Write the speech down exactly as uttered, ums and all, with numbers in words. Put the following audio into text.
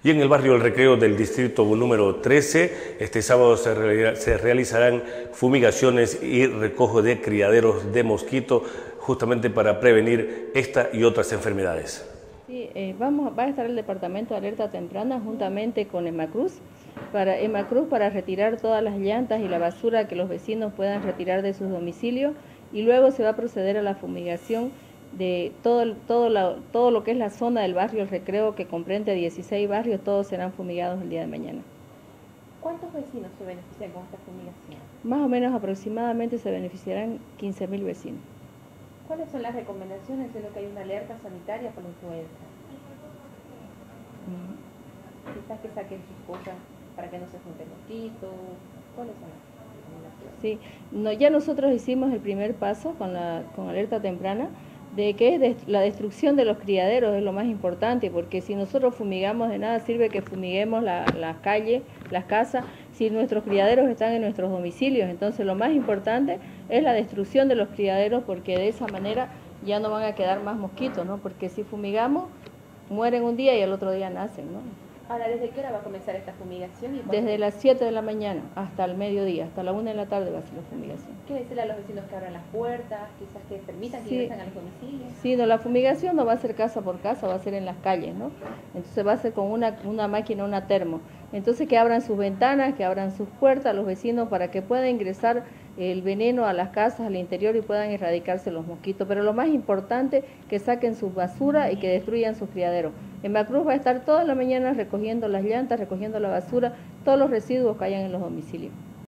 Y en el barrio El Recreo del distrito número trece, este sábado se, re se realizarán fumigaciones y recojo de criaderos de mosquito, justamente para prevenir esta y otras enfermedades. Sí, eh, vamos, va a estar el departamento de alerta temprana juntamente con EMACRUZ para, EMACRUZ para retirar todas las llantas y la basura que los vecinos puedan retirar de sus domicilios, y luego se va a proceder a la fumigación de todo, todo, la, todo lo que es la zona del barrio El Recreo, que comprende dieciséis barrios. Todos serán fumigados el día de mañana. ¿Cuántos vecinos se benefician con esta fumigación? Más o menos aproximadamente se beneficiarán quince mil vecinos. ¿Cuáles son las recomendaciones de lo que hay una alerta sanitaria por la influenza? Mm. Quizás que saquen sus cosas para que no se junten mosquitos. ¿Cuáles son las recomendaciones? Sí, no, ya nosotros hicimos el primer paso con la con alerta temprana, de que de, la destrucción de los criaderos es lo más importante, porque si nosotros fumigamos, de nada sirve que fumiguemos la, las calles, las casas, si nuestros criaderos están en nuestros domicilios. Entonces lo más importante es la destrucción de los criaderos, porque de esa manera ya no van a quedar más mosquitos, ¿no? Porque si fumigamos, mueren un día y al otro día nacen, ¿no? Ahora, ¿desde qué hora va a comenzar esta fumigación? Y Desde las siete de la mañana hasta el mediodía, hasta la una de la tarde va a ser la fumigación. ¿Qué decirle a los vecinos que abran las puertas, quizás que permitan que sí. ingresen a los domicilios? Sí, no, la fumigación no va a ser casa por casa, va a ser en las calles, ¿no? Entonces va a ser con una, una máquina, una termo. Entonces que abran sus ventanas, que abran sus puertas los vecinos para que pueda ingresar el veneno a las casas, al interior, y puedan erradicarse los mosquitos. Pero lo más importante, que saquen su basura y que destruyan sus criaderos. EMACRUZ va a estar toda la mañana recogiendo las llantas, recogiendo la basura, todos los residuos que hayan en los domicilios.